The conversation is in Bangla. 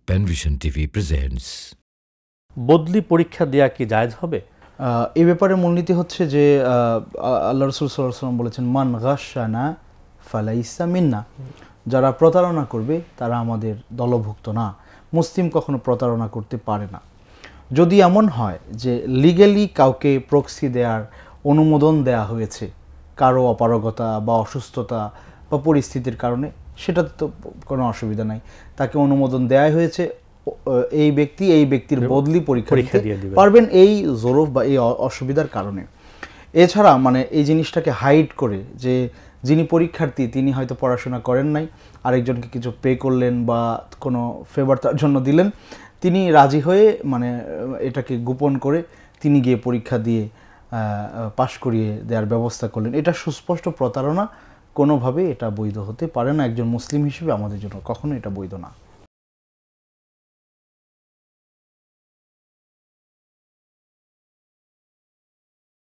Penvision TV presents বদলি পরীক্ষা দেয়া কি জায়েজ হবে? এই ব্যাপারে মূলনীতি হচ্ছে যে আল্লাহ রাসূল সাল্লাল্লাহু আলাইহি ওয়াসাল্লাম বলেছেন, মান গাশানা ফালাইসা মিন্না, যারা প্রতারণা করবে তারা আমাদের দলভুক্ত না। মুসলিম কখনো প্রতারণা করতে পারে না। যদি এমন হয় যে লিগ্যালি কাউকে প্রক্সি দেওয়ার অনুমোদন দেয়া হয়েছে কারো অপারগতা বা অসুস্থতা বা পরিস্থিতির কারণে, সেটাতে তো কোনো অসুবিধা নাই। তাকে অনুমোদন দেয়া হয়েছে, এই ব্যক্তির বদলি পরীক্ষা দিতে পারবেন এই জরুফ বা এই অসুবিধার কারণে। এছাড়া মানে এই জিনিসটাকে হাইড করে যে যিনি পরীক্ষার্থী তিনি হয়তো পড়াশোনা করেন নাই, আরেকজনকে কিছু পে করলেন বা কোনো ফেভার তার জন্য দিলেন, তিনি রাজি হয়ে মানে এটাকে গোপন করে তিনি গিয়ে পরীক্ষা দিয়ে পাশ করিয়ে দেওয়ার ব্যবস্থা করলেন, এটা সুস্পষ্ট প্রতারণা। কোনোভাবে এটা বৈধ হতে পারে না। একজন মুসলিম হিসেবে আমাদের জন্য কখনো এটা বৈধ না।